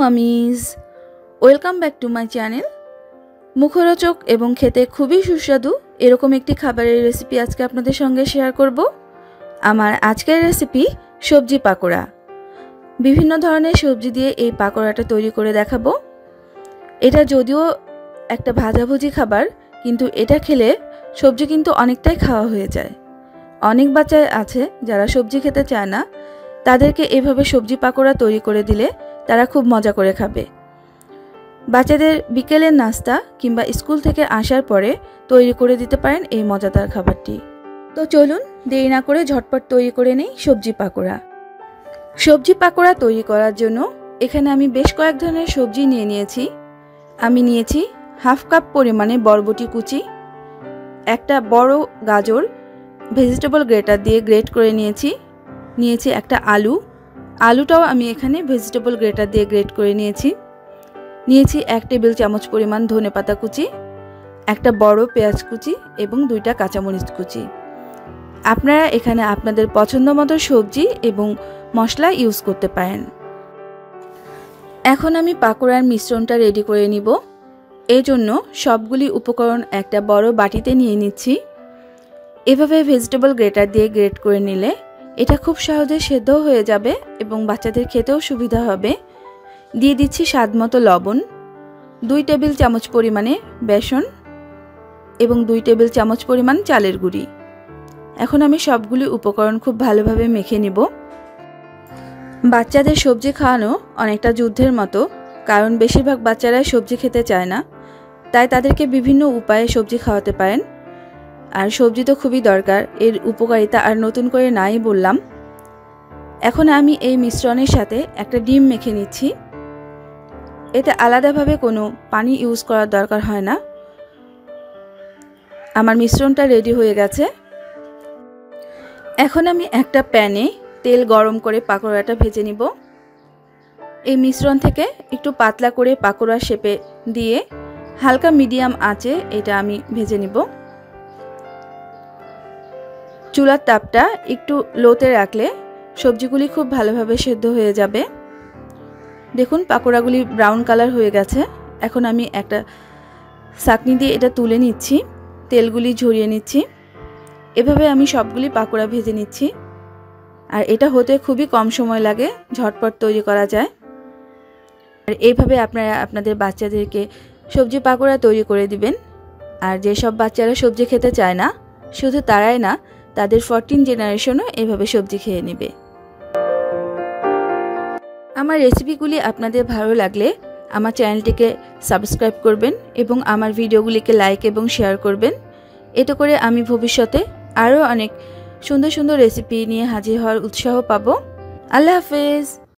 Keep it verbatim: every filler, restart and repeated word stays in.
মামিজ, welcome back to my channel. মুখরোচক এবং খেতে খুবই সুস্বাদু এরকম একটি খাবারের রেসিপি আজকে আপনাদের সঙ্গে শেয়ার করব। আমার আজকের রেসিপি সবজি পাকোড়া। বিভিন্ন ধরনের সবজি দিয়ে এই পাকোড়াটা তৈরি করে দেখাবো। এটা যদিও একটা ভাজাভুজি খাবার, কিন্তু এটা খেলে সবজি কিন্তু অনেকটাই খাওয়া হয়ে যায়। অনেক বাচ্চা আছে যারা সবজি খেতে চায় না, তাদেরকে এভাবে সবজি পাকোড়া তৈরি করে দিলে তারা খুব মজা করে খাবে। বাচ্চাদের বিকেলের নাস্তা কিংবা স্কুল থেকে আসার পরে তৈরি করে দিতে পারেন এই মজাদার খাবারটি। তো চলুন দেরি না করে ঝটপট তৈরি করে নেই সবজি পাকোড়া। সবজি পাকোড়া তৈরি করার জন্য এখানে আমি বেশ কয়েক ধরনের সবজি নিয়ে নিয়েছি। আমি নিয়েছি হাফ কাপ পরিমাণে বরবটি কুচি, একটা বড় গাজর ভেজিটেবল গ্রেটার দিয়ে গ্রেট করে নিয়েছি, নিয়েছি একটা আলু, আলুটাও আমি এখানে ভেজিটেবল গ্রেটার দিয়ে গ্রেট করে নিয়েছি, নিয়েছি এক টেবিল চামচ পরিমাণ ধনেপাতা কুচি, একটা বড় পেঁয়াজ কুচি এবং দুইটা কাঁচামরিচ কুচি। আপনারা এখানে আপনাদের পছন্দ মতো সবজি এবং মশলা ইউজ করতে পারেন। এখন আমি পাকোড়ার মিশ্রণটা রেডি করে নিব। এই জন্য সবগুলি উপকরণ একটা বড় বাটিতে নিয়ে নিচ্ছি। এভাবে ভেজিটেবল গ্রেটার দিয়ে গ্রেট করে নিলে এটা খুব সহজে সেদ্ধ হয়ে যাবে এবং বাচ্চাদের খেতেও সুবিধা হবে। দিয়ে দিচ্ছি স্বাদ মতো লবণ, দুই টেবিল চামচ পরিমাণে বেসন এবং দুই টেবিল চামচ পরিমাণ চালের গুঁড়ি। এখন আমি সবগুলি উপকরণ খুব ভালোভাবে মেখে নিব। বাচ্চাদের সবজি খাওয়ানো অনেকটা যুদ্ধের মতো, কারণ বেশিরভাগ বাচ্চারাই সবজি খেতে চায় না, তাই তাদেরকে বিভিন্ন উপায়ে সবজি খাওয়াতে পারেন। আর সবজি তো খুবই দরকার, এর উপকারিতা আর নতুন করে নাই বললাম। এখন আমি এই মিশ্রণের সাথে একটা ডিম মেখে নিচ্ছি। এতে আলাদাভাবে কোনো পানি ইউজ করার দরকার হয় না। আমার মিশ্রণটা রেডি হয়ে গেছে। এখন আমি একটা প্যানে তেল গরম করে পাকোড়াটা ভেজে নিব। এই মিশ্রণ থেকে একটু পাতলা করে পাকোড়া শেপে দিয়ে হালকা মিডিয়াম আঁচে এটা আমি ভেজে নিব। চুলার তাপটা একটু লোতে রাখলে সবজিগুলি খুব ভালোভাবে সেদ্ধ হয়ে যাবে। দেখুন পাকোড়াগুলি ব্রাউন কালার হয়ে গেছে। এখন আমি একটা ছাঁকনি দিয়ে এটা তুলে নিচ্ছি, তেলগুলি ঝরিয়ে নিচ্ছি। এভাবে আমি সবগুলি পাকোড়া ভেজে নিচ্ছি। আর এটা হতে খুবই কম সময় লাগে, ঝটপট তৈরি করা যায়। আর এইভাবে আপনারা আপনাদের বাচ্চাদেরকে সবজি পাকোড়া তৈরি করে দিবেন। আর যেসব বাচ্চারা সবজি খেতে চায় না, শুধু তারাই না, তাদের ফোরটিন জেনারেশনও এভাবে সবজি খেয়ে নেবে। আমার রেসিপিগুলি আপনাদের ভালো লাগলে আমার চ্যানেলটিকে সাবস্ক্রাইব করবেন এবং আমার ভিডিওগুলিকে লাইক এবং শেয়ার করবেন। এতে করে আমি ভবিষ্যতে আরও অনেক সুন্দর সুন্দর রেসিপি নিয়ে হাজির হওয়ার উৎসাহ পাবো। আল্লাহ হাফেজ।